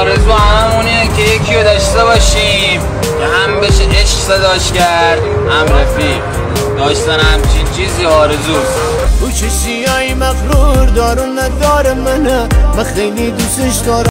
آرزو همونیه که یکی رو داشته باشیم که هم بشه عشق صداش کرد هم رفیق. داشتن همچین چیزی آرزوست. او چه سیایی مغرور دارون نداره منه، من خیلی دوستش دارم.